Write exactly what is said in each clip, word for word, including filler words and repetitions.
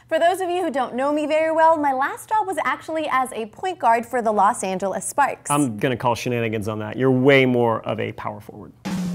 For those of you who don't know me very well, my last job was actually as a point guard for the Los Angeles Sparks. I'm gonna call shenanigans on that. You're way more of a power forward.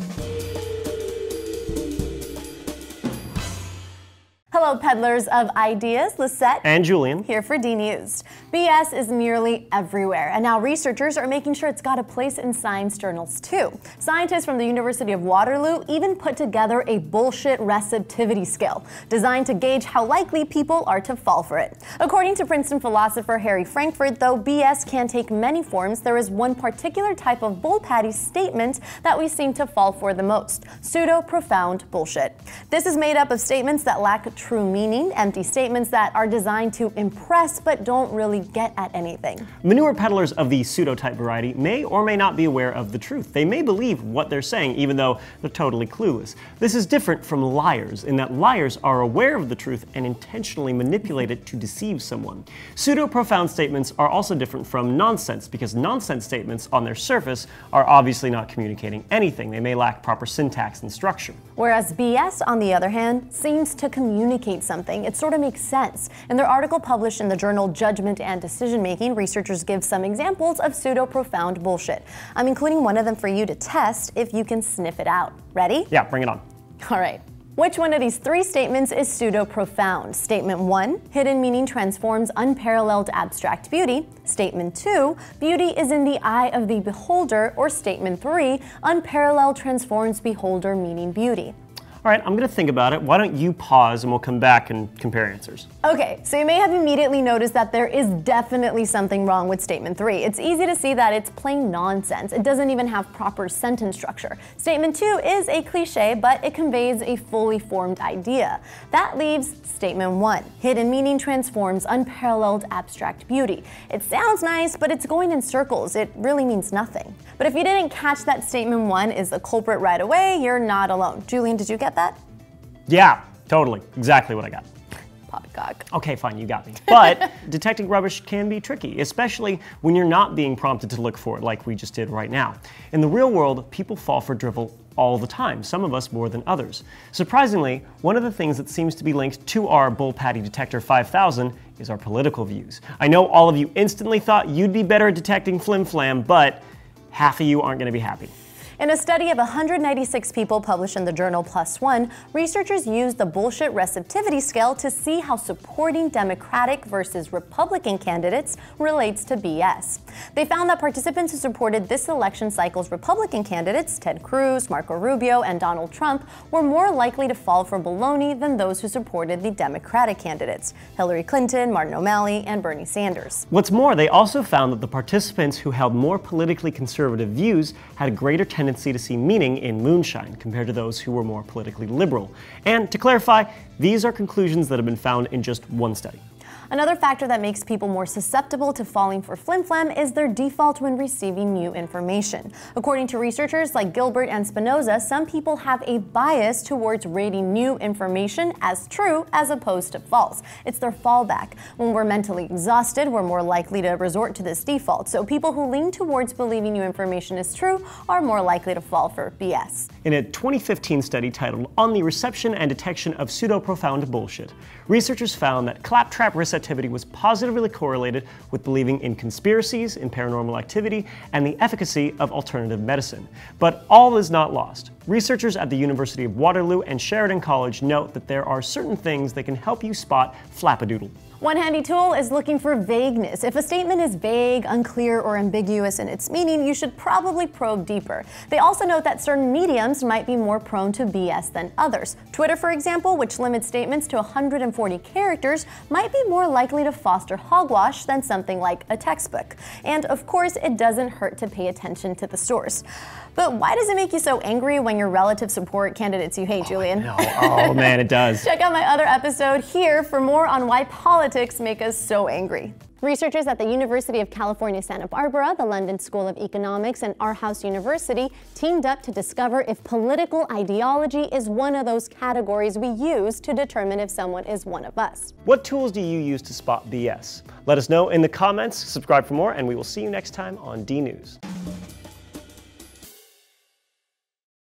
Hello, peddlers of ideas. Lisette and Julian here for D News. B S is nearly everywhere, and now researchers are making sure it's got a place in science journals too. Scientists from the University of Waterloo even put together a bullshit receptivity scale designed to gauge how likely people are to fall for it. According to Princeton philosopher Harry Frankfurt, though B S can take many forms, there is one particular type of bull-patty statement that we seem to fall for the most: pseudo-profound bullshit. This is made up of statements that lack true meaning, empty statements that are designed to impress but don't really get at anything. Manure peddlers of the pseudo-type variety may or may not be aware of the truth. They may believe what they're saying even though they're totally clueless. This is different from liars in that liars are aware of the truth and intentionally manipulate it to deceive someone. Pseudo-profound statements are also different from nonsense because nonsense statements on their surface are obviously not communicating anything. They may lack proper syntax and structure. Whereas B S, on the other hand, seems to communicate something. It sort of makes sense. In their article published in the journal Judgment and Decision Making, researchers give some examples of pseudo-profound bullshit. I'm including one of them for you to test if you can sniff it out. Ready? Yeah, bring it on. All right. Which one of these three statements is pseudo-profound? Statement one, hidden meaning transforms unparalleled abstract beauty. Statement two, beauty is in the eye of the beholder. Or statement three, unparalleled transforms beholder meaning beauty. All right, I'm gonna think about it. Why don't you pause and we'll come back and compare answers. Okay, so you may have immediately noticed that there is definitely something wrong with statement three. It's easy to see that it's plain nonsense. It doesn't even have proper sentence structure. Statement two is a cliche, but it conveys a fully formed idea. That leaves statement one. Hidden meaning transforms unparalleled abstract beauty. It sounds nice, but it's going in circles. It really means nothing. But if you didn't catch that statement one is the culprit right away, you're not alone. Julian, did you get that? Yeah, totally. Exactly what I got. Poppycock. Okay, fine, you got me. But detecting rubbish can be tricky, especially when you're not being prompted to look for it like we just did right now. In the real world, people fall for drivel all the time, some of us more than others. Surprisingly, one of the things that seems to be linked to our Bull Patty Detector five thousand is our political views. I know all of you instantly thought you'd be better at detecting flim-flam, but half of you aren't going to be happy. In a study of one hundred ninety-six people published in the journal PLOS ONE, researchers used the bullshit receptivity scale to see how supporting Democratic versus Republican candidates relates to B S. They found that participants who supported this election cycle's Republican candidates, Ted Cruz, Marco Rubio, and Donald Trump, were more likely to fall for baloney than those who supported the Democratic candidates, Hillary Clinton, Martin O'Malley, and Bernie Sanders. What's more, they also found that the participants who held more politically conservative views had a greater tendency to see meaning in moonshine compared to those who were more politically liberal. And to clarify, these are conclusions that have been found in just one study. Another factor that makes people more susceptible to falling for flim-flam is their default when receiving new information. According to researchers like Gilbert and Spinoza, some people have a bias towards rating new information as true as opposed to false. It's their fallback. When we're mentally exhausted, we're more likely to resort to this default. So people who lean towards believing new information is true are more likely to fall for B S. In a twenty fifteen study titled On the Reception and Detection of Pseudo-Profound Bullshit, researchers found that claptrap receptivity was positively correlated with believing in conspiracies, in paranormal activity, and the efficacy of alternative medicine. But all is not lost. Researchers at the University of Waterloo and Sheridan College note that there are certain things that can help you spot flapadoodle. One handy tool is looking for vagueness. If a statement is vague, unclear, or ambiguous in its meaning, you should probably probe deeper. They also note that certain mediums might be more prone to B S than others. Twitter, for example, which limits statements to one hundred forty characters, might be more likely to foster hogwash than something like a textbook. And of course, it doesn't hurt to pay attention to the source. But why does it make you so angry when your relatives support candidates you hate, Julian? Oh, no. Oh man, it does. Check out my other episode here for more on why politics make us so angry. Researchers at the University of California, Santa Barbara, the London School of Economics, and Aarhus University teamed up to discover if political ideology is one of those categories we use to determine if someone is one of us. What tools do you use to spot B S? Let us know in the comments, subscribe for more, and we will see you next time on D News.